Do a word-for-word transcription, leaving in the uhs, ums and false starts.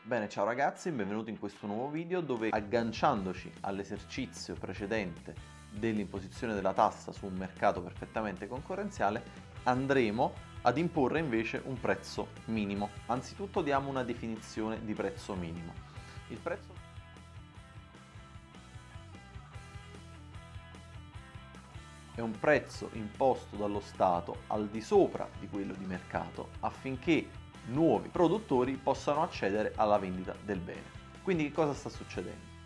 Bene, ciao ragazzi, benvenuti in questo nuovo video dove, agganciandoci all'esercizio precedente dell'imposizione della tassa su un mercato perfettamente concorrenziale, andremo ad imporre invece un prezzo minimo. Anzitutto diamo una definizione di prezzo minimo. Il prezzo è un prezzo imposto dallo Stato al di sopra di quello di mercato affinché nuovi produttori possano accedere alla vendita del bene. Quindi che cosa sta succedendo?